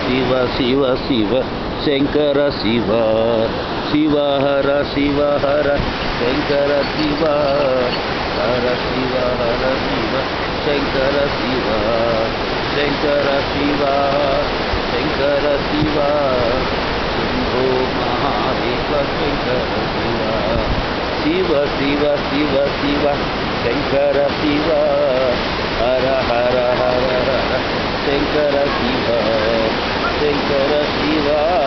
Shiva Shiva Shiva Shankara Shiva Shiva Hara Shankara Shiva Hara Shiva Shankara Shiva Shankara Shiva Shankara Shiva Shambho Mahadeva Shankara Shiva Shiva Shiva Shiva Shiva Shankara Shiva Hara Hara Hara Hara Shankara Shiva Shankara Shiva